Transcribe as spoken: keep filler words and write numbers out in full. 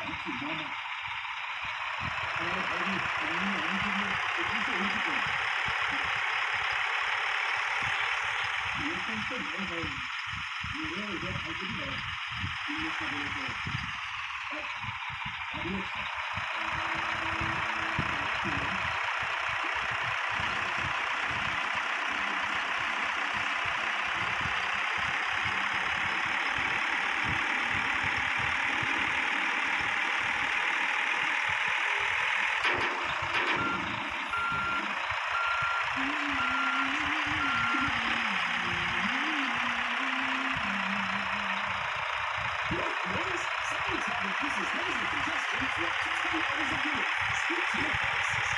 Somebody's having pieces. Ladies and contestants, what two hours of your speak to your face.